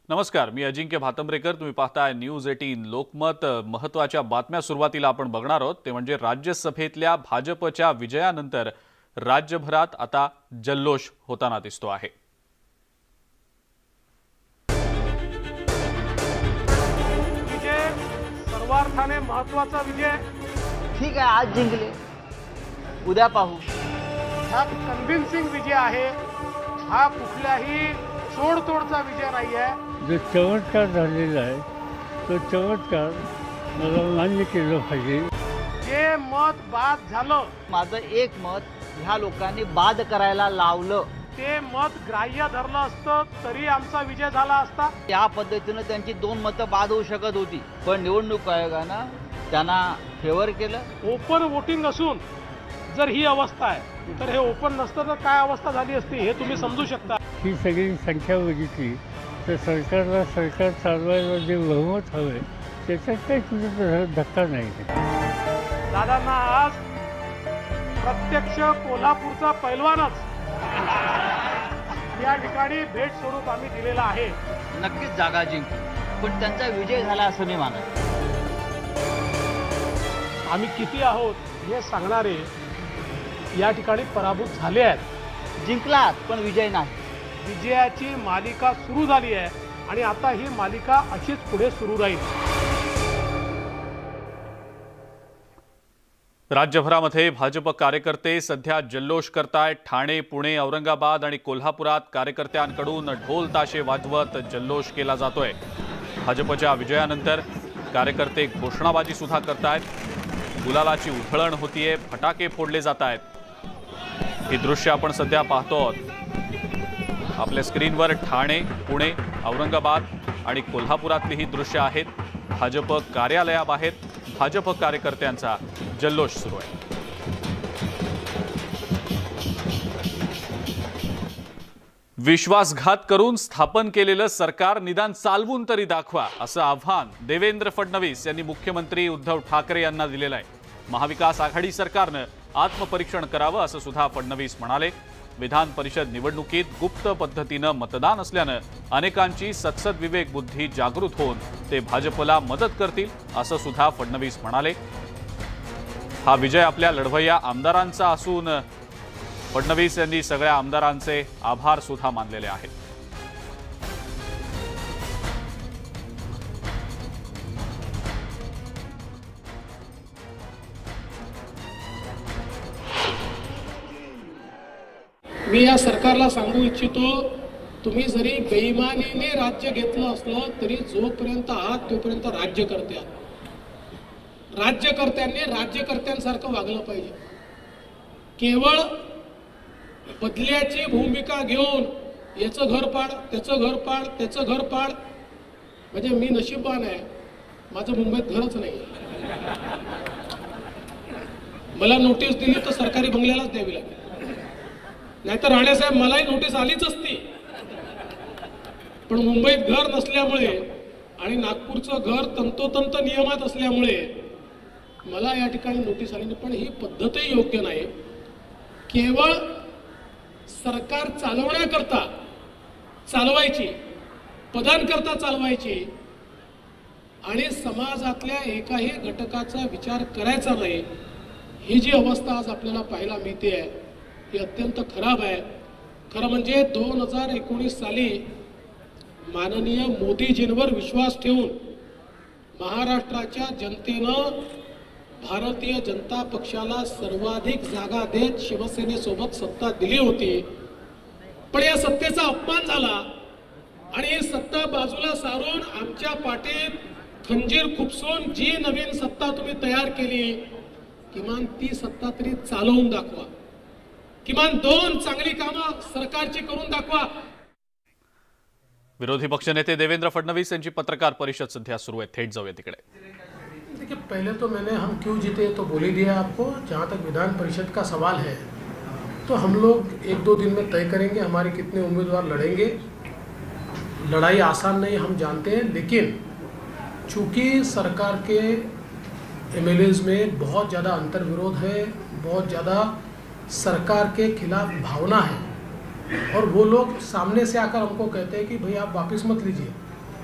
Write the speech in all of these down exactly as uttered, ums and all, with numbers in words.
नमस्कार, मी अजिंक्य भातंब्रेकर. तुम्ही पाहताय न्यूज अठरा लोकमत. महत्त्वाच्या बातम्या सुरुवातीला आपण बघणार आहोत ते म्हणजे राज्यसभेतल्या भाजपच्या विजयानंतर राज्यभरात आता जल्लोष होताना दिसतो आहे. विजय सर्वार्थाने महत्त्वाचा विजय. ठीक आहे, आज जिंकले, उद्या पाहू. हा कन्व्हिन्सिंग विजय आहे. हा कुठल्याही सोडतोडचा विजय नाही आहे. जो चमत्कार झालेला आहे तो चमत्कार मला मान्य केलं पाहिजे. जे मत बाद झालं, माझं एक मत ह्या लोकांनी बाद करायला लावलं, ते मत ग्राह्य धरलं असतं तरी आमचा विजय झाला असता. या पद्धतीनं त्यांची दोन मतं बाद होऊ शकत होती, पण निवडणूक आयोगानं त्यांना फेवर केलं. ओपन वोटिंग असून जर ही अवस्था आहे तर हे ओपन नसतं तर काय अवस्था झाली असती हे तुम्ही समजू शकता. ही सगळी संख्या बघितली तर सरकारला सरकार चालवायला जे बहुमत हवं आहे त्याच्यात काही कुठे धक्का नाही. दादांना आज प्रत्यक्ष कोल्हापूरचा पैलवानच या ठिकाणी भेट स्वरूप आम्ही दिलेला आहे. नक्कीच जागा जिंकू, पण त्यांचा विजय झाला असं मी मानत. आम्ही किती आहोत हे सांगणारे या ठिकाणी पराभूत झाले आहेत. जिंकलात पण विजय नाही. विजयाची मालिका सुरू झाली आहे आणि आता ही मालिका अशीच पुढे सुरू राहील. राज्यभरामध्ये भाजप कार्यकर्ते सध्या जल्लोष करतायत. ठाणे, पुणे, औरंगाबाद आणि कोल्हापुरात कार्यकर्त्यांकडून ढोल ताशे वाजवत जल्लोष केला जातोय. भाजपच्या विजयानंतर कार्यकर्ते घोषणाबाजी सुद्धा करतायत. गुलालाची उधळण होतीये, फटाके फोडले जात आहेत. ही दृश्य आपण सध्या पाहतो आहोत आपल्या स्क्रीनवर. ठाणे, पुणे, औरंगाबाद आणि कोल्हापुरातली ही दृश्य आहेत. भाजप कार्यालयाबाहेर भाजप कार्यकर्त्यांचा जल्लोष सुरू आहे. विश्वासघात करून स्थापन केलेलं सरकार निदान चालवून तरी दाखवा, असं आव्हान देवेंद्र फडणवीस यांनी मुख्यमंत्री उद्धव ठाकरे यांना दिलेलं आहे. महाविकास आघाडी सरकारनं आत्मपरीक्षण करावं असं सुद्धा फडणवीस म्हणाले. विधान परिषद निवडणुकीत गुप्त पद्धतीनं मतदान असल्यानं अनेकांची सत्सद विवेक बुद्धी जागृत होऊन ते भाजपला मदत करतील असं सुद्धा फडणवीस म्हणाले. हा विजय आपल्या लढवय्या आमदारांचा असून फडणवीस यांनी सगळ्या आमदारांचे आभार सुद्धा मानलेले आहेत. मी या सरकारला सांगू इच्छितो, तुम्ही जरी बेईमानीने राज्य घेतलं असलं तरी जोपर्यंत आहात तोपर्यंत राज्यकर्ते आहात. राज्यकर्त्यांनी राज्यकर्त्यांसारखं वागलं पाहिजे. केवळ बदल्याची भूमिका घेऊन याचं घर पाड, त्याचं घर पाड, त्याचं घर पाड, म्हणजे मी नशीबवान आहे, माझं मुंबईत घरच नाही. मला नोटीस दिली तर सरकारी बंगल्यालाच द्यावी लागेल, नाहीतर राणेसाहेब मलाही नोटीस आलीच असती. पण मुंबईत घर नसल्यामुळे आणि नागपूरचं घर तंतोतंत नियमात असल्यामुळे मला या ठिकाणी नोटीस आली नाही. पण ही पद्धतही योग्य नाही. केवळ सरकार चालवण्याकरता चालवायची, पदांकरता चालवायची आणि समाजातल्या एकाही घटकाचा विचार करायचा नाही, ही जी अवस्था आज आपल्याला पाहायला मिळते आहे ही अत्यंत खराब आहे. खरं म्हणजे दोन हजार एकोणीस साली माननीय मोदीजींवर विश्वास ठेवून महाराष्ट्राच्या जनतेनं भारतीय जनता पक्षाला सर्वाधिक जागा देत शिवसेनेसोबत सत्ता दिली होती. पण या सत्तेचा अपमान झाला आणि ही सत्ता बाजूला सारून आमच्या पाठीत खंजीर खुपसून जी नवीन सत्ता तुम्ही तयार केली, किमान ती सत्ता तरी चालवून दाखवा. किमान दोन चांगली कामं सरकारची करून दाखवा. विरोधी पक्षनेते देवेंद्र फडणवीस यांची पत्रकार परिषद सध्या सुरू आहे. थेट जाऊया तिकडे. देखिए, पहले तो मैंने हम क्यों जीते तो बोल ही दिया आपको. जहाँ तक विधान परिषद का सवाल है तो हम लोग एक दो दिन में तय करेंगे हमारे कितने उम्मीदवार लड़ेंगे. लड़ाई आसान नहीं, हम जानते हैं, लेकिन चूंकि सरकार के एमएलएज में बहुत ज़्यादा अंतर्विरोध है, बहुत ज़्यादा सरकार के खिलाफ भावना है और वो लोग सामने से आकर हमको कहते हैं कि भाई आप वापस मत लीजिए,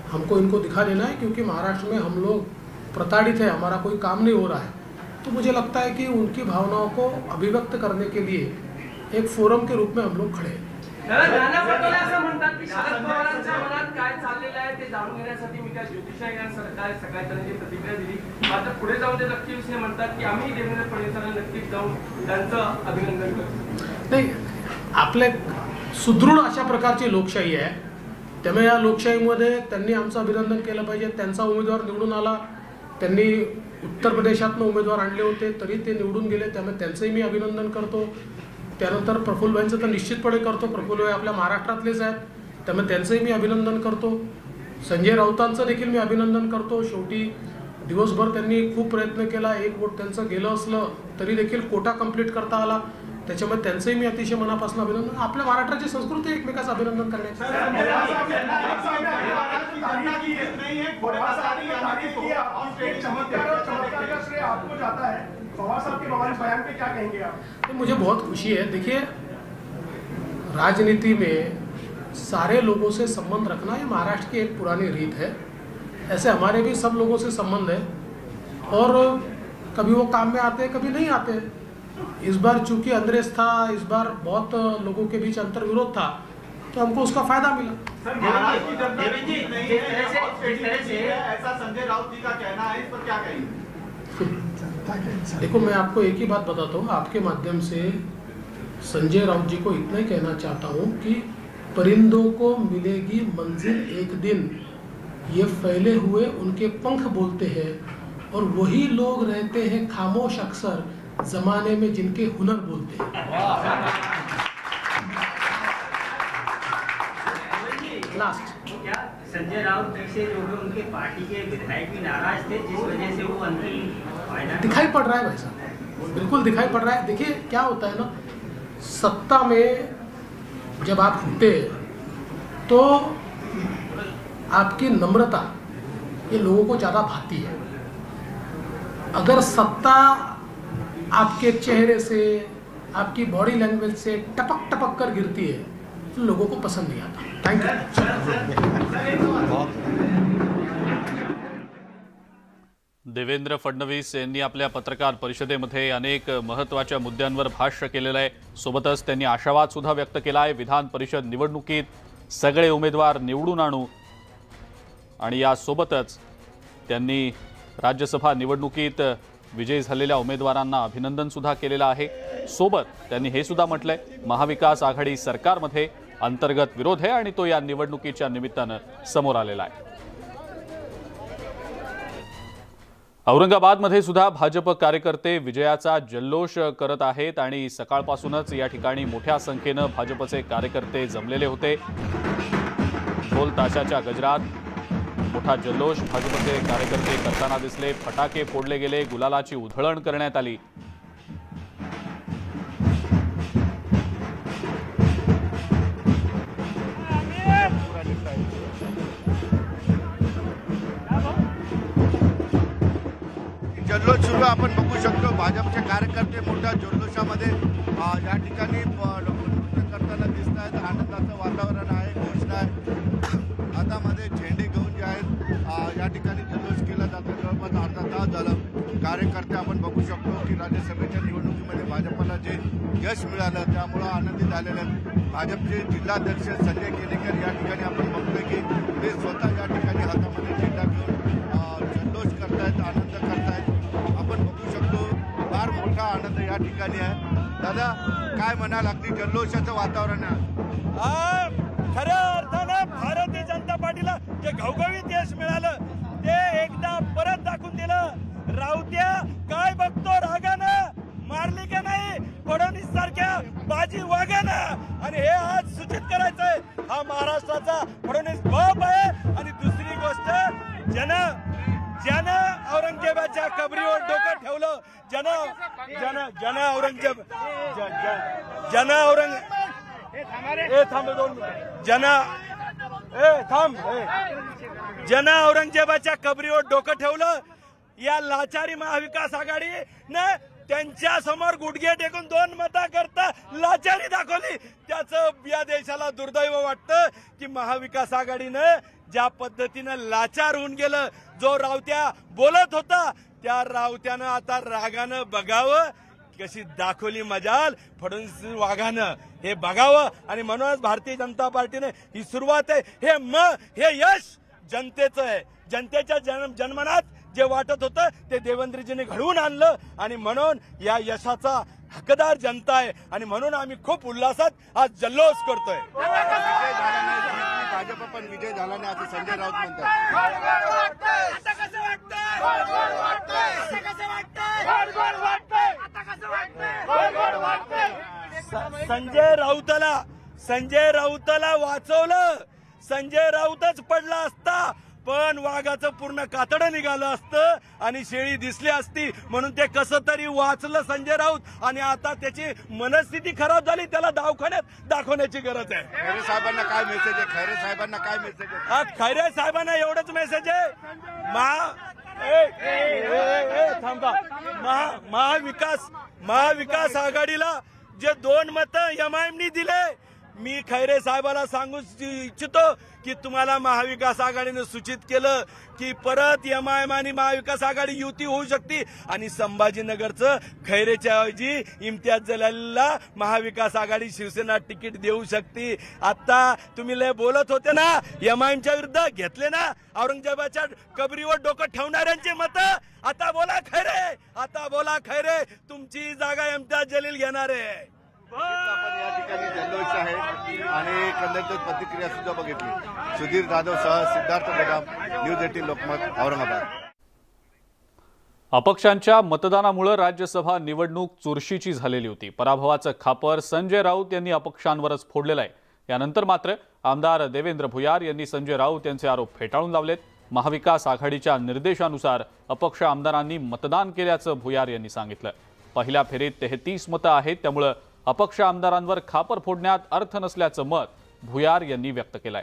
हमको इनको दिखा देना है, क्योंकि महाराष्ट्र में हम लोग प्रताड़ित है, हमारा कोई काम नहीं हो रहा है। तो मुझे लगता है कि उनकी भावनाओं को अभिव्यक्त करने के लिए एक फोरम के रूप में हम लोग खड़े हैं। नाना पटोले असं म्हणतात की शरद पवारांच्या मनात काय चाललेलं आहे ते जाणून घेण्यासाठी मी त्या ज्योतिषा या सरकार सकाळी त्यांनी प्रतिक्रिया दिली, मात्र पुढे जाऊन ते नक्कीच म्हणतात की आम्ही देवेंद्र फडणवीसांना नक्कीच जाऊन त्यांचं अभिनंदन करतो। नाही, आपले सुदृढ अशा प्रकारची लोकशाही आहे, त्यामुळे या लोकशाहीमध्ये त्यांनी आमचं अभिनंदन केलं पाहिजे। त्यांचा उमेदवार निवडून आला, त्यांनी उत्तर प्रदेशातनं उमेदवार आणले होते तरी ते निवडून गेले, त्यामुळे त्यांचंही मी अभिनंदन करतो। त्यानंतर प्रफुल्लभाईंचं तर निश्चितपणे करतो, प्रफुल्लभाई आपल्या महाराष्ट्रातलेच आहेत, त्यामुळे त्यांचंही मी अभिनंदन करतो। संजय राऊतांचं देखील मी अभिनंदन करतो। शेवटी दिवसभर त्यांनी खूप प्रयत्न केला, एक वोट त्यांचं गेलं असलं तरी देखील कोटा कंप्लीट करता आला, त्याच्यामुळे त्यांचंही मी अतिशय मनापासून अभिनंदन। आपल्या महाराष्ट्राची संस्कृती एकमेकाचं अभिनंदन करण्याची। मुझे बहुत खुशी है। देखिए, राजनीति में सारे लोगों से संबंध रखना ये महाराष्ट्र की एक पुरानी रीत है, ऐसे हमारे भी सब लोगों से संबंध है, और कभी वो काम में आते हैं कभी नहीं आते। इस बार चूंकि अंद्रेस था, इस बार बहुत लोगों के बीच अंतर विरोध था, तो हमको उसका फायदा मिला। ऐसा संजय राउत जी का कहना है, इस पर क्या कहेंगे? देखो, मैं आपको एक ही बात बताता हूँ, आपके माध्यम से संजय राउत जी को इतना ही कहना चाहता हूँ कि परिंदों को मिलेगी मंजिल एक दिन, ये फैले हुए उनके पंख बोलते हैं, और वही लोग रहते हैं खामोश अक्सर जमाने में जिनके हुनर बोलते हैं। लास्ट क्या संजय राउत जी से जो है उनके पार्टी के विधायक भी नाराज थे, जिस वजह से वो अंतिम फाइनल दिखाई पड़ रहा है भाई साहब, बिल्कुल दिखाई पड़ रहा है। देखिए क्या होता है ना, सत्ता में जब आप होते हैं तो आपकी नम्रता ये लोगों को ज़्यादा भाती है। अगर सत्ता आपके चेहरे से, आपकी बॉडी लैंग्वेज से टपक टपक कर गिरती है तो लोगों को पसंद नहीं आता। Thank you. देवेंद्र फडणवीस यांनी आपल्या पत्रकार परिषदेमध्ये अनेक महत्त्वाच्या मुद्द्यांवर भाष्य केलेलं आहे। सोबतच त्यांनी आशावाद सुद्धा व्यक्त केला आहे, विधान परिषद निवडणुकीत सगळे उमेदवार निवडून आणू, आणि या सोबतच त्यांनी राज्यसभा निवडणुकीत विजयी झालेल्या उमेदवारांना अभिनंदन सुद्धा केलेलं आहे। सोबत त्यांनी हे सुद्धा म्हटलंय, महाविकास आघाडी सरकारमध्ये अंतर्गत विरोध आहे आणि तो या निवडणुकीच्या निमित्तानं समोर आलेला आहे। औरंगाबादमध्ये सुद्धा भाजप कार्यकर्ते विजयाचा जल्लोष करत आहेत आणि सकाळपासूनच या ठिकाणी मोठ्या संख्येनं भाजपचे कार्यकर्ते जमलेले होते। ढोल ताशाच्या गजरात मोठा जल्लोष भाजपचे कार्यकर्ते करताना दिसले, फटाके फोडले गेले, गुलालाची उधळण करण्यात आली। जल्लोष सुरू आपण बघू शकतो, भाजपचे कार्यकर्ते मोठ्या जल्लोषामध्ये या ठिकाणी नृत्य करताना दिसत आहेत। आनंदाचं वातावरण आहे, घोषणा आहे, हातामध्ये झेंडे घेऊन जे आहेत या ठिकाणी जल्लोष केला जातो। जवळपास अर्धा तास झालं कार्यकर्ते आपण बघू शकतो की राज्यसभेच्या निवडणुकीमध्ये भाजपला जे यश मिळालं त्यामुळं आनंदित झालेले आहेत। भाजपचे जिल्हाध्यक्ष संजय केनेकर या ठिकाणी आपण बघतोय की ते स्वतः या ठिकाणी हातामध्ये झेंडा घेऊन जल्लोष करतायत, आनंद करतायत। आपण बघू शकतो फार मोठा आनंद या ठिकाणी आहे। दादा काय म्हणाल, अगदी जल्लोषाचं वातावरण आहे? खऱ्या अर्थानं भारतीय जनता पार्टीला जे घवघवीत यश मिळालं ते एकदा परत दाखवून दिलं। राऊत्या काय बघतो रागानं, मारली का नाही फडणवीस सारख्या बाजी वागानं, आणि हे आज सूचित करायचंय हा महाराष्ट्राचा फडणवीस बाप आहे। आणि दुसरी गोष्ट, जन जन औरंगजेबाच्या कबरीवर डोकं ठेवलं, जन जन जन औरंगजेब जन औरंग ए थांब दोन जन ए थांब जन औरंगजेबाच्या कबरीवर डोकं ठेवलं। या लाचारी महाविकास आघाडी ने त्यांच्या समोर गुडघे टेकून दोन मता करता लाचारी दाखवली। त्याचं या देशाला दुर्दैव वाटतं की महाविकास आघाडीने ज्या पद्धतीनं लाचार होऊन गेलं, जो रावत्या बोलत होता त्या रावत्यानं आता रागानं बघावं, कशी दाखवली मजाल फडणवीस वाघानं हे बघावं. आणि म्हणूनच भारतीय जनता पार्टीने ही सुरुवात आहे, हे म हे यश जनतेचं आहे. जनतेच्या जन्म जन्मनात जे वाटत होतं ते देवेंद्रजीने घडवून आणलं आणि म्हणून या यशाचा हकदार जनता आहे. आणि म्हणून आम्ही खूप उल्हासात आज जल्लोष करतोय. भाजप पण विजय झाला नाही असं संजय राऊत म्हणतात. संजय राऊतला संजय राऊतला वाचवलं. संजय राऊतच पडला असता पण वाघाचं पूर्ण कातडं निघालं असतं आणि शेळी दिसली असती. म्हणून ते कसं तरी वाचलं संजय राऊत. आणि आता त्याची मनस्थिती खराब झाली, त्याला दवाखान्यात दाखवण्याची गरज आहे. खैरे साहेबांना काय मेसेज आहे? खैरे साहेबांना काय मेसेज आहे? आज खैरे साहेबांना एवढंच मेसेज आहे, महा ए, ए, ए, ए, थांबा महा महाविकास महाविकास आघाडीला जे दोन मतं एमआयएमनी दिले, मी खैरे साहेबाला सांगू इच्छितो की तुम्हाला महाविकास आघाडीने सूचित केलं की परत एमआयएम आणि महाविकास आघाडी युती होऊ शकते आणि संभाजीनगरचं खैरेच्या ऐवजी इम्तियाज जलालला महाविकास आघाडी शिवसेना तिकीट देऊ शकते. आता तुम्ही लय बोलत होते ना एमआयएमच्या विरुद्ध, घेतले ना औरंगजेबाच्या कबरीवर डोकं ठेवणाऱ्यांचे मत. आता बोला खैरे, आता बोला खैरे, तुमची जागा इम्तियाज जलील घेणार आहे. आपण या ठिकाणी जल्लोष आहे आणि एकंदरीत प्रतिक्रिया सुद्धा बघितली. सुधीर जाधव सह सिद्धार्थ बेगम, न्यूज एटीन लोकमत, औरंगाबाद. अपक्षांच्या मतदानामुळे राज्यसभा निवडणूक चुरशीची झालेली होती. पराभवाचं खापर संजय राऊत यांनी अपक्षांवरच फोडलेलं आहे. यानंतर मात्र आमदार देवेंद्र भुयार यांनी संजय राऊत यांचे आरोप फेटाळून लावलेत. महाविकास आघाडीच्या निर्देशानुसार अपक्ष आमदारांनी मतदान केल्याचं भुयार यांनी सांगितलं. पहिल्या फेरीत तेहतीस मतं आहेत, त्यामुळे अपक्ष आमदारांवर खापर फोडण्यात अर्थ नसल्याचं मत भुयार यांनी व्यक्त केलंय.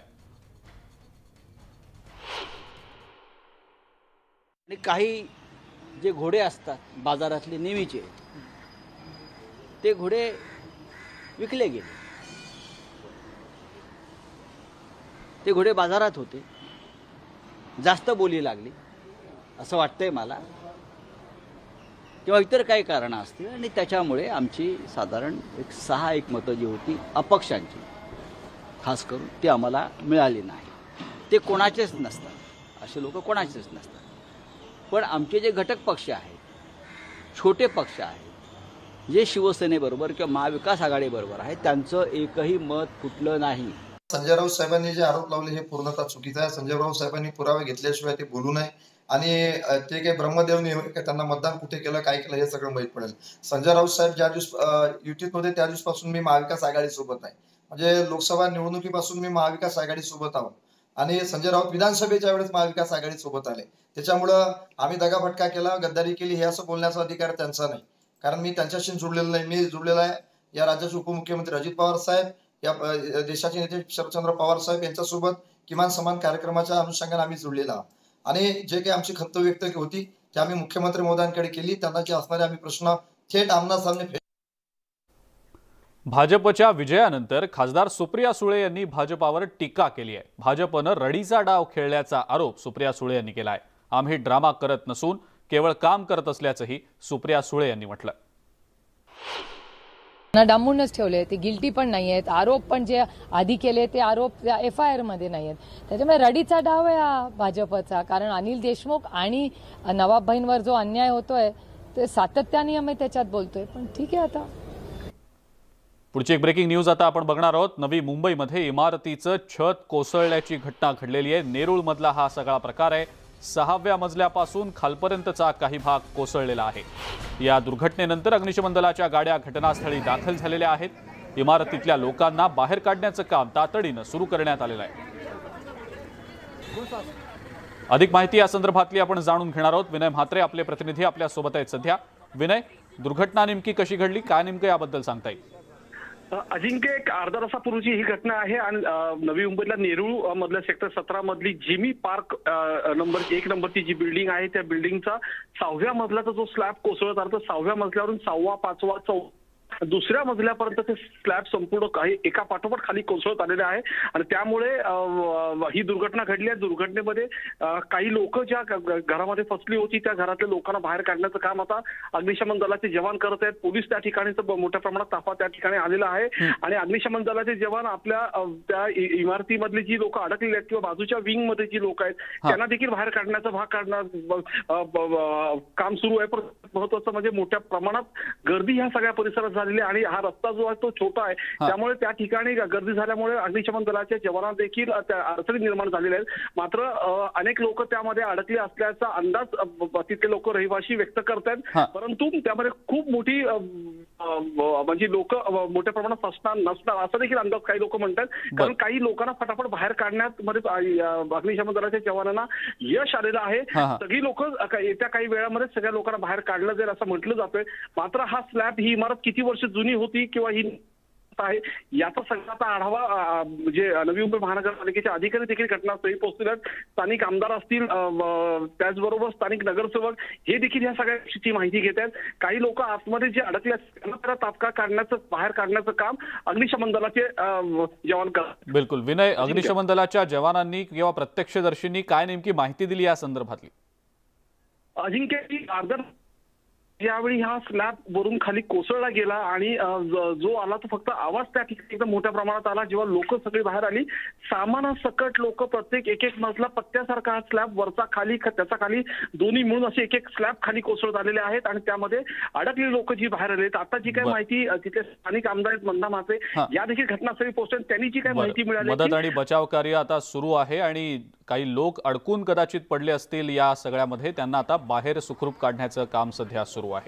आणि काही जे घोडे असतात बाजारातले नेहमीचे, ते घोडे विकले गेले. ते घोडे बाजारात होते, जास्त बोली लागली असं वाटतंय मला, किंवा इतर काही कारणं असतील आणि त्याच्यामुळे आमची साधारण एक सहा एक मतं जी होती अपक्षांची खास करून ती आम्हाला मिळाली नाही. ते कोणाचेच नसतात, असे लोक कोणाचेच नसतात. पण आमचे जे घटक पक्ष आहेत, छोटे पक्ष आहेत, जे शिवसेनेबरोबर किंवा महाविकास आघाडीबरोबर आहेत, त्यांचं एकही मत फुटलं नाही. संजय राऊत साहेबांनी जे आरोप लावले हे पूर्णतः चुकीचं आहे. संजय राऊत साहेबांनी पुरावे घेतल्याशिवाय ते बोलू नये आणि ते काही ब्रह्मदेव नाही का त्यांना मतदान कुठे केलं काय केलं हे सगळं माहीत पडेल. संजय राऊत साहेब ज्या दिवस युतीत होते त्या दिवसापासून मी महाविकास आघाडी सोबत आहे. म्हणजे लोकसभा निवडणुकीपासून मी महाविकास आघाडी सोबत आहोत आणि संजय राऊत विधानसभेच्या वेळेस महाविकास आघाडी सोबत आले. त्याच्यामुळं आम्ही दगाफटका केला, गद्दारी केली हे असं बोलण्याचा अधिकार त्यांचा नाही, कारण मी त्यांच्याशी जुळलेलो नाही. मी जुळलेला आहे या राज्याचे उपमुख्यमंत्री अजित पवार साहेब, या देशाचे नेते शरदचंद्र पवार साहेब यांच्यासोबत किमान समान कार्यक्रमाच्या अनुषंगाने आम्ही जुळलेला आहोत. आणि जे काही आमची खंत व्यक्त होती ते आम्ही मुख्यमंत्री महोदयांकडे केली. त्यांना जे असणारे आम्ही प्रश्न थेट आमनासामने. भाजपच्या विजयानंतर खासदार सुप्रिया सुळे यांनी भाजपावर टीका केली आहे. भाजपनं रडीचा डाव खेळल्याचा आरोप सुप्रिया सुळे यांनी केला आहे. आम्ही ड्रामा करत नसून केवळ काम करत असल्याचंही सुप्रिया सुळे यांनी म्हटलं. डांबूनच ठेवले, ते गिल्टी पण नाही आहेत. आरोप पण जे आधी केले ते आरोप एफ आय आर मध्ये नाही आहेत. त्याच्यामुळे रडीचा डाव आहे हा भाजपचा. कारण अनिल देशमुख आणि नवाब बहिणवर जो अन्याय होतोय ते सातत्याने आम्ही त्याच्यात बोलतोय. पण ठीक आहे. आता पुढची एक ब्रेकिंग न्यूज आता आपण बघणार आहोत. नवी मुंबईमध्ये इमारतीचं छत कोसळल्याची घटना घडलेली आहे. नेरूळ मधला हा सगळा प्रकार आहे. सहाव्या मजल्यापासून खालपर्यंतचा काही भाग कोसळलेला आहे. या दुर्घटनेनंतर अग्निशमन दलाच्या गाड्या घटनास्थळी दाखल झालेल्या आहेत. इमारतीतल्या लोकांना बाहेर काढण्याचं काम तातडीनं सुरू करण्यात आलेलं आहे. अधिक माहिती या संदर्भातली आपण जाणून घेणार आहोत. विनय म्हात्रे आपले प्रतिनिधी आपल्या सोबत आहेत सध्या. विनय, दुर्घटना नेमकी कशी घडली, काय नेमकं याबद्दल सांगता येईल? अजिंक्य, एक अर्धा तासापूर्वीची ही घटना आहे आणि नवी मुंबईतल्या नेरूळ मधल्या सेक्टर सतरा मधली जिमी पार्क नंबर एक नंबरची जी बिल्डिंग आहे त्या बिल्डिंगचा सहाव्या मजल्याचा जो स्लॅब कोसळत आला तर सहाव्या मजल्यावरून सहावा पाचवा चौ दुसऱ्या मजल्यापर्यंत ते स्लॅब संपूर्ण काही एका पाठोपाठ खाली कोसळत आलेले आहे आणि त्यामुळे ही दुर्घटना घडली आहे। दुर्घटनेमध्ये काही लोक ज्या घरामध्ये फसली होती त्या घरातल्या लोकांना बाहेर काढण्याचं काम आता अग्निशमन दलाचे जवान करत आहेत। पोलीस त्या ठिकाणी मोठ्या प्रमाणात ताफा त्या ठिकाणी आलेला आहे आणि अग्निशमन दलाचे जवान आपल्या त्या इमारतीमधली जी लोक अडकलेली आहेत किंवा बाजूच्या विंग मध्ये जी लोक आहेत त्यांना देखील बाहेर काढण्याचा भाग काढणार काम सुरू आहे। पण महत्वाचं म्हणजे मोठ्या प्रमाणात गर्दी ह्या सगळ्या परिसरात झालेली आहे आणि हा रस्ता जो आहे तो छोटा आहे त्यामुळे त्या ठिकाणी गर्दी झाल्यामुळे अग्निशमन दलाच्या जवानांना देखील अडचणी निर्माण झालेल्या आहेत। मात्र अनेक लोक त्यामध्ये अडकले असल्याचा अंदाज तिथले लोक रहिवासी व्यक्त करतात, परंतु त्यामध्ये खूप मोठी म्हणजे लोक मोठ्या प्रमाणात फसणार नसणार असा देखील अंदाज काही लोक म्हणतात। कारण काही लोकांना फटाफट बाहेर काढण्यात मध्ये अग्निशमन दलाच्या जवानांना यश आलेलं आहे। सगळी लोक येत्या काही वेळामध्ये सगळ्या लोकांना बाहेर काढलं जाईल असं म्हटलं जातंय। मात्र हा स्लॅब ही इमारत किती वर्ष जुनी होती किंवा ही आहे याचा सगळ्याचा आढावा म्हणजे नवी मुंबई महानगरपालिकेचे अधिकारी देखील घटनास्थळी पोहोचले आहेत। स्थानिक आमदार असतील त्याचबरोबर स्थानिक नगरसेवक हे देखील या सगळ्याची माहिती घेत आहेत। काही लोक आतमध्ये जे अडकले असतात त्यांना तात्काळ काढण्याचं बाहेर काढण्याचं काम अग्निशमन दलाचे जवान करतात। बिलकुल विनय, अग्निशमन दलाच्या जवानांनी किंवा प्रत्यक्षदर्शींनी काय नेमकी माहिती दिली या संदर्भातली? अजिंक्य अर्धा यावेळी हा स्लॅब वरून खाली कोसळला गेला आणि जो आला तो फक्त आवाज त्या ठिकाणी एकदम मोठ्या प्रमाणात आला। जेव्हा लोक सगळी बाहेर आली सामानासकट लोक प्रत्येक एक एक मजला पत्त्यासारखा हा स्लॅब वरचा खाली त्याचा खाली दोन्ही मिळून असे एक एक स्लॅब खाली कोसळत आलेले आहेत आणि त्यामध्ये अडकलेली लोक जी बाहेर आले आता जी काही माहिती तिथले स्थानिक आमदार आहेत मंदा माते या देखील घटनास्थळी पोहोचले त्यांनी जी काही माहिती मिळाली मदत आणि बचाव कार्य आता सुरू आहे आणि काही लोक अडकून कदाचित पडले असतील या सगळ्यामध्ये त्यांना आता बाहेर सुखरूप काढण्याचं काम सध्या सुरू आहे।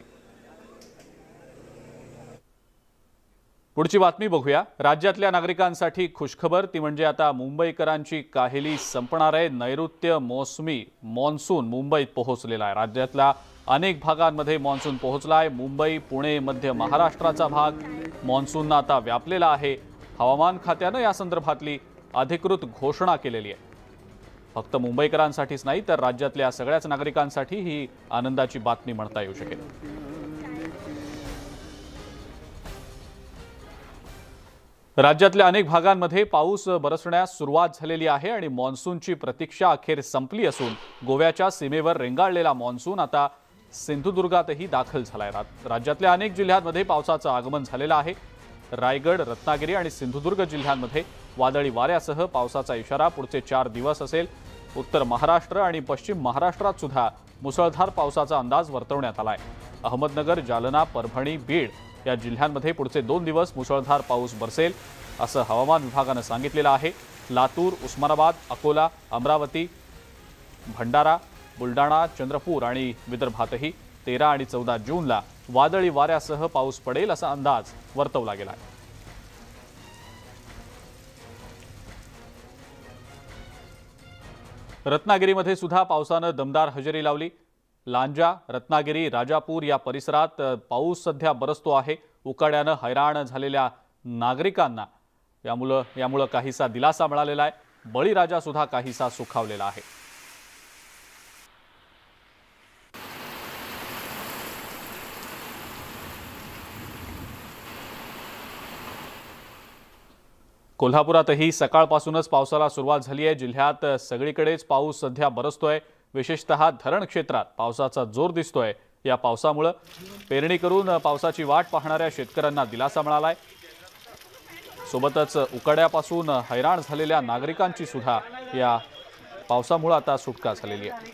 पुढची बातमी बघूया। राज्यातल्या नागरिकांसाठी खुशखबर ती म्हणजे आता मुंबईकरांची काहिली संपणार आहे। नैऋत्य मोसमी मॉन्सून मुंबईत पोहोचलेला आहे। राज्यातल्या अनेक भागांमध्ये मॉन्सून पोहोचला आहे। मुंबई पुणे मध्य महाराष्ट्राचा भाग मॉन्सूननं आता व्यापलेला आहे। हवामान खात्यानं या संदर्भातली अधिकृत घोषणा केलेली आहे। फक्त मुंबईकरांसाठीच नाही तर राज्यातल्या सगळ्याच नागरिकांसाठी ही आनंदाची बातमी म्हणता येऊ शकेल। राज्यातल्या अनेक भागांमध्ये पाऊस बरसण्यास सुरुवात झालेली आहे आणि मॉन्सूनची प्रतीक्षा अखेर संपली असून गोव्याच्या सीमेवर रेंगाळलेला मॉन्सून आता सिंधुदुर्गातही दाखल झालाय। राज्यातल्या अनेक जिल्ह्यांमध्ये पावसाचं आगमन झालेलं आहे। रायगड, रत्नागिरी आणि सिंधुदुर्ग जिल्ह्यांमध्ये वादळी वाऱ्यासह पावसाचा इशारा पुढचे चार दिवस असेल। उत्तर महाराष्ट्र आणि पश्चिम महाराष्ट्रात सुद्धा मुसळधार पावसाचा अंदाज वर्तवण्यात आलाय। अहमदनगर, जालना, परभणी, बीड या जिल्ह्यांमध्ये पुढचे दोन दिवस मुसळधार पाऊस बरसेल असं हवामान विभागानं सांगितलेलं आहे। लातूर, उस्मानाबाद, अकोला, अमरावती, भंडारा, बुलडाणा, चंद्रपूर आणि विदर्भातही तेरा आणि चौदा जूनला वादळी वाऱ्यासह पाऊस पडेल असा अंदाज वर्तवला गेला आहे। रत्नागिरीमध्ये सुद्धा पावसानं दमदार हजेरी लावली। लांजा, रत्नागिरी, राजापूर या परिसरात पाऊस सध्या बरसतो आहे। उकाड्यानं हैराण झालेल्या नागरिकांना यामुळे यामुळे काहीसा दिलासा मिळालेला आहे। बळीराजा सुद्धा काहीसा सुखावलेला आहे। कोल्हापुरातही सकाळपासूनच पावसाला सुरुवात झाली आहे। जिल्ह्यात सगळीकडेच पाऊस सध्या बरसतोय। विशेषतः धरण क्षेत्रात पावसाचा जोर दिसतोय। या पावसामुळे पेरणी करून पावसाची वाट पाहणाऱ्या शेतकऱ्यांना दिलासा मिळालाय। सोबतच उकाड्यापासून हैराण झालेल्या नागरिकांची सुद्धा या पावसामुळे आता सुटका झालेली आहे।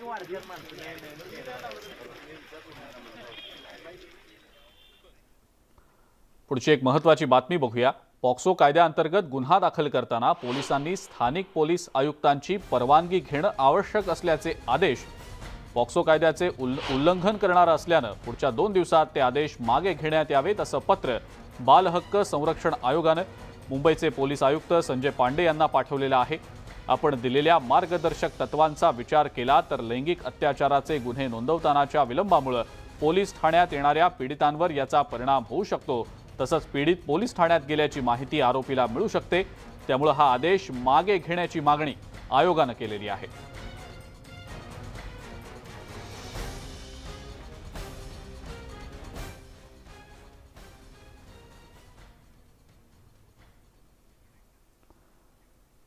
पुढची एक महत्त्वाची बातमी बघूया। पॉक्सो कायद्याअंतर्गत गुन्हा दाखल करताना पोलिसांनी स्थानिक पोलीस आयुक्तांची परवानगी घेणं आवश्यक असल्याचे आदेश पॉक्सो कायद्याचे उल्लंघन करणार असल्यानं पुढच्या दोन दिवसात ते आदेश मागे घेण्यात यावेत असं पत्र बाल हक्क संरक्षण आयोगानं मुंबईचे पोलीस आयुक्त संजय पांडे यांना पाठवलेलं आहे। आपण दिलेल्या मार्गदर्शक तत्वांचा विचार केला तर लैंगिक अत्याचाराचे गुन्हे नोंदवतानाच्या विलंबामुळे पोलीस ठाण्यात येणाऱ्या पीडितांवर याचा परिणाम होऊ शकतो। तसंच पीडित पोलीस ठाण्यात गेल्याची माहिती आरोपीला मिळू शकते। त्यामुळे हा आदेश मागे घेण्याची मागणी आयोगानं केलेली आहे।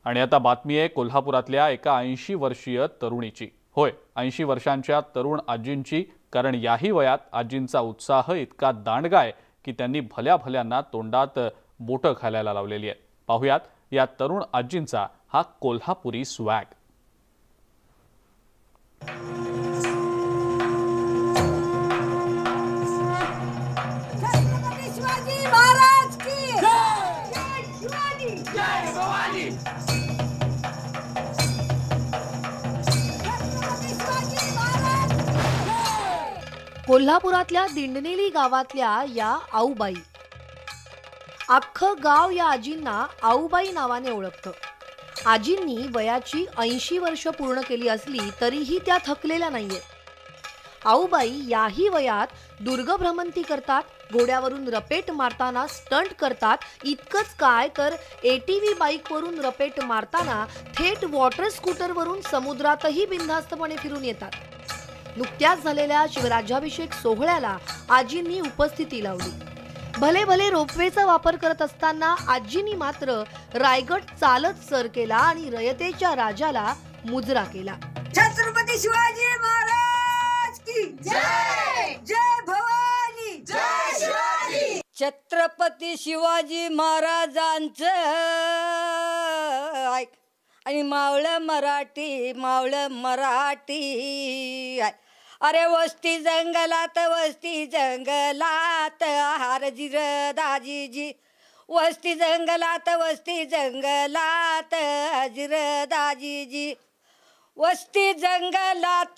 आणि आता बातमी आहे कोल्हापुरातल्या एका ऐंशी वर्षीय तरुणीची. होय, ऐंशी वर्षांच्या तरुण आजींची. कारण याही वयात आजींचा उत्साह इतका दांडगा आहे की त्यांनी भल्या भल्यांना तोंडात बोटं घालायला लावलेली आहेत. पाहुयात या तरुण आजींचा हा कोल्हापुरी स्वॅग. कोल्हापुरातल्या दिंडनेली गावातल्या या आऊबाई. अख्खं गाव या आजींना आऊबाई नावाने ओळखतं. आजींनी वयाची ऐंशी वर्ष पूर्ण केली असली तरीही त्या थकलेल्या नाहीये. आऊबाई याही वयात दुर्गभ्रमंती करतात, घोड्यावरून रपेट मारताना स्टंट करतात. इतकंच काय तर एटीव्ही बाईकवरून रपेट मारताना थेट वॉटर स्कूटरवरून समुद्रातही बिनधास्तपणे फिरून येतात. नुकत्याच झालेल्या शिवराज्याभिषेक सोहळ्याला आजींनी उपस्थिती लावली. भले भले रोपवेचा वापर करत असताना आजींनी मात्र रायगड चालत सर केला आणि रयतेच्या राजाला मुजरा केला. छत्रपती शिवाजी महाराज की जय, जय भवानी, जय शिवाजी. छत्रपती शिवाजी महाराजांचं ऐक आणि मावळं मराठी, मावळं मराठी. अरे वस्ती जंगलात, वस्ती जंगलात हारजीर दाजीजी. वस्ती जंगलात, वस्ती जंगलात हाजीर दाजीजी. वस्ती जंगलात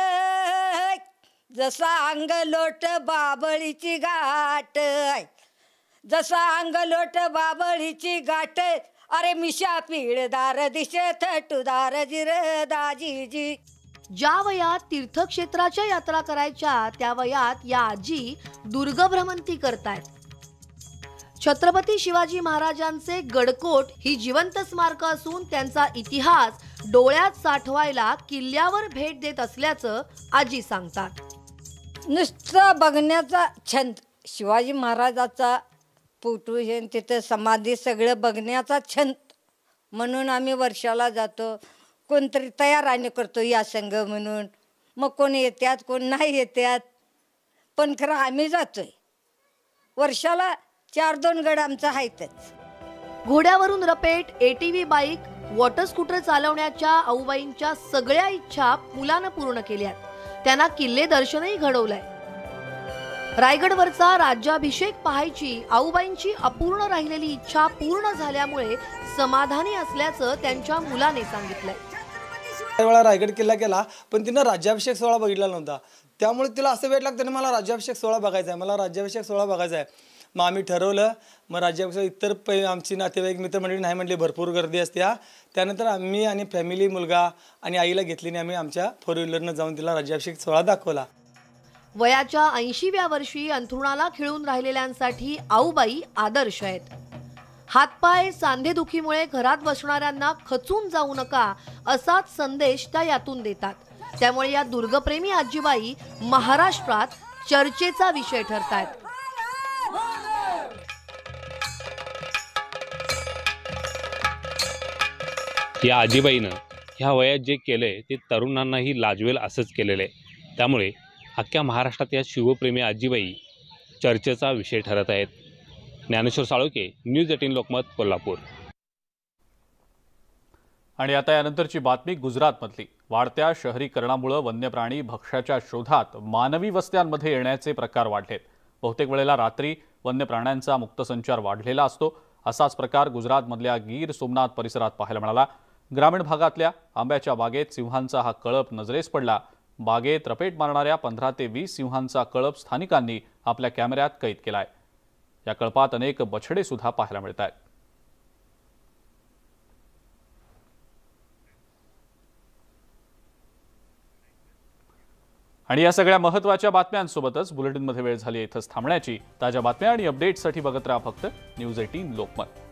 जसा अंगलोट बाबळीची गाठ, जसा अंगलोट बाबळीची गाठ. अरे मिशा पिळदार दिशत टुदार जिर दाजीजी. ज्या वयात तीर्थक्षेत्राच्या यात्रा करायच्या त्या वयात या आजी दुर्गभ्रमंती करतायत. छत्रपती शिवाजी महाराजांचे गडकोट ही जिवंत स्मारक असून त्यांचा इतिहास डोळ्यात साठवायला किल्ल्यावर भेट देत असल्याचं आजी सांगतात. नुसतं बघण्याचा छंद, शिवाजी महाराजाचा फोटो हे तिथं समाधी सगळं बघण्याचा छंद म्हणून आम्ही वर्षाला जातो. कोणतरी तयाराने करतो या संघ म्हणून. मग कोण येतात कोण नाही येतात, पण खरं आम्ही जातोय. वर्षाला चार दोन गड आमचा आहेतच. घोड्यावरून रपेट, एटीव्ही बाईक, वॉटर स्कूटर चालवण्याच्या आऊबाईंच्या सगळ्या इच्छा मुलानं पूर्ण केल्यात. त्यांना किल्ले दर्शनही घडवलंय. रायगडवरचा राज्याभिषेक पाहायची आऊबाईंची अपूर्ण राहिलेली इच्छा पूर्ण झाल्यामुळे समाधानी असल्याचं त्यांच्या मुलाने सांगितलंय. वेळा रायगड किल्ला केला पण तिनं राज्याभिषेक सोहळा बघितला नव्हता. त्यामुळे तिला असं वेळ लागतं मला राज्याभिषेक सोहळा बघायचा आहे, मला राज्याभिषेक सोहळा बघायचा आहे. मग आम्ही ठरवलं. मग राज्याभिषेक इतर पै आमची नातेवाईक मित्रमंडळी नाही म्हणली, भरपूर गर्दी असते. त्यानंतर आम्ही आणि फॅमिली, मुलगा आणि आईला घेतली आणि आम्ही आमच्या फोर व्हीलरनं जाऊन तिला राज्याभिषेक सोहळा दाखवला. वयाच्या ऐंशीव्या वर्षी अंथरुणाला खिळून राहिलेल्यांसाठी आऊबाई आदर्श आहेत. हातपाय सांधेदुखीमुळे घरात बसणाऱ्यांना खचून जाऊ नका असाच संदेश त्या यातून देतात. त्यामुळे या दुर्गप्रेमी आजीबाई महाराष्ट्रात चर्चेचा विषय ठरतायत. या आजीबाईनं ह्या वयात जे केलंय ते तरुणांनाही लाजवेल असंच केलेलं आहे. त्यामुळे अख्ख्या महाराष्ट्रात या शिवप्रेमी आजीबाई चर्चेचा विषय ठरत आहेत. Dnyaneshwar Salokhe, news eighteen Lokmat, Kolhapur. आणि आता यानंतरची बातमी गुजरातमधली. वाढत्या शहरीकरणामुळे वन्यप्राणी भक्ष्याच्या शोधात मानवी वस्त्यांमध्ये येण्याचे प्रकार वाढलेत. बहुतेक वेळेला रात्री वन्यप्राण्यांचा मुक्तसंचार वाढलेला असतो. असाच प्रकार गुजरातमधल्या गीर सोमनाथ परिसरात पाहायला मिळाला. ग्रामीण भागातल्या आंब्याच्या बागेत सिंहांचा हा कळप नजरेस पडला. बागेत रपेट मारणाऱ्या पंधरा ते वीस सिंहांचा कळप स्थानिकांनी आपल्या कॅमेऱ्यात कैद केलाय. या कळपात अनेक बछडे सुद्धा पाहायला मिळत आहेत. आणि या सगळ्या महत्त्वाच्या बातम्यांसोबतच बुलेटिनमध्ये वेळ झाली इथंच थांबण्याची. ताज्या बातम्या आणि अपडेट्ससाठी बघत राहा फक्त न्यूज एटीन लोकमत.